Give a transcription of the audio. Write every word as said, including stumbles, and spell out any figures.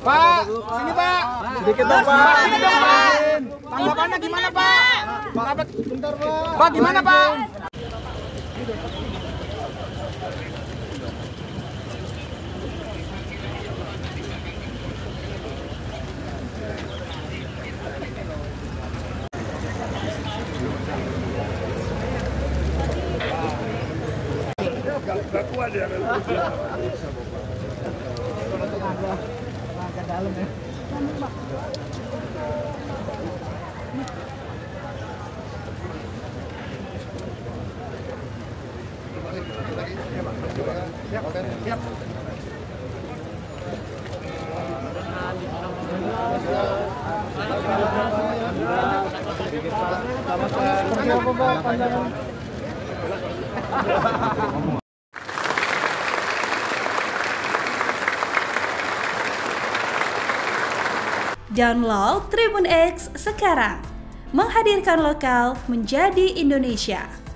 Pak, sini Pak. Sedikit dong Pak. Sedikit dong Pak. Tanggapannya gimana Pak? Pak, bentar Pak. Pak gimana Pak? Gak kuat ya. Ke dalam ya. Siap. Seperti apa Pak pandangan? Download Tribun X sekarang, menghadirkan lokal menjadi Indonesia.